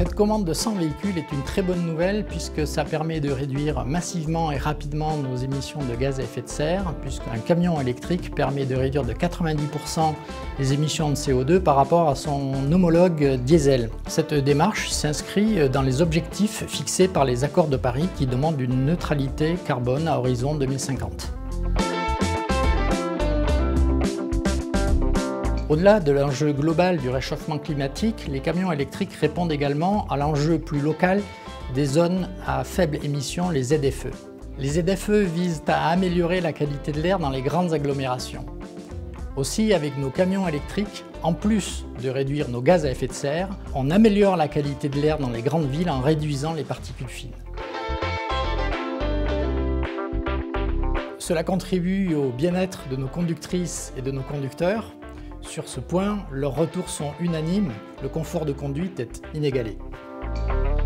Cette commande de 100 véhicules est une très bonne nouvelle puisque ça permet de réduire massivement et rapidement nos émissions de gaz à effet de serre, puisqu'un camion électrique permet de réduire de 90% les émissions de CO2 par rapport à son homologue diesel. Cette démarche s'inscrit dans les objectifs fixés par les accords de Paris qui demandent une neutralité carbone à horizon 2050. Au-delà de l'enjeu global du réchauffement climatique, les camions électriques répondent également à l'enjeu plus local des zones à faible émission, les ZFE. Les ZFE visent à améliorer la qualité de l'air dans les grandes agglomérations. Aussi, avec nos camions électriques, en plus de réduire nos gaz à effet de serre, on améliore la qualité de l'air dans les grandes villes en réduisant les particules fines. Cela contribue au bien-être de nos conductrices et de nos conducteurs. Sur ce point, leurs retours sont unanimes, le confort de conduite est inégalé.